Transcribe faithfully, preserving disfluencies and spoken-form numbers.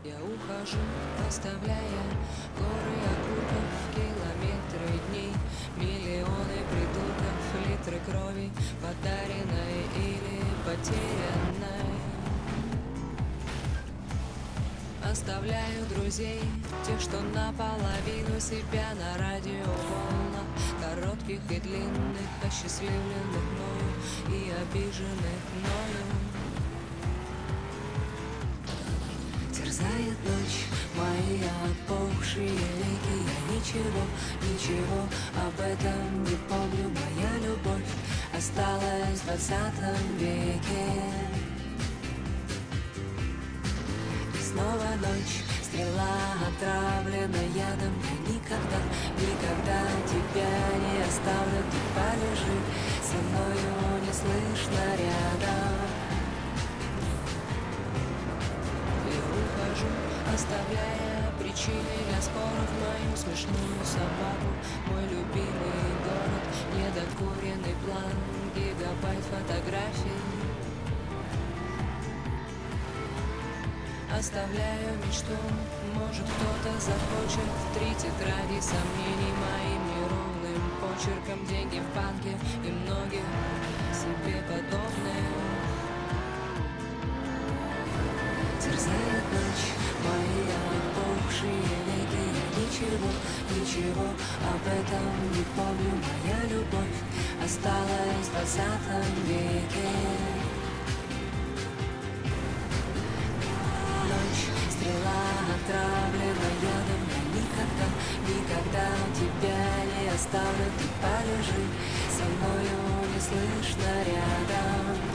Я ухожу, оставляя горы окурков, километры дней, миллионы придурков, литры крови, подаренной или потерянной. Оставляю друзей, тех, что наполовину себя на радиоволнах, коротких и длинных, осчастливленных мною и обиженных мною. Терзает ночь мои опухшие веки. Я ничего, ничего об этом не помню. Моя любовь осталась в двадцатом веке. И снова ночь, стрела отравлена ядом. Я никогда, никогда тебя не оставлю. Ты полежи со мною, не слышно рядом. Оставляя причины для споров, мою смешную собаку, мой любимый город, недокуренный план, гигабайт фотографий. Оставляю мечту, может кто-то захочет три тетради сомнений моим неровным почерком, деньги в банке и многих себе подобных. Терзает ночь мои опухшие веки. Я ничего, ничего об этом не помню. Моя любовь осталась в двадцатом веке. Ночь, стрела отравлена ядом. Я никогда, никогда тебя не оставлю. Ты полежи со мною, не слышно рядом.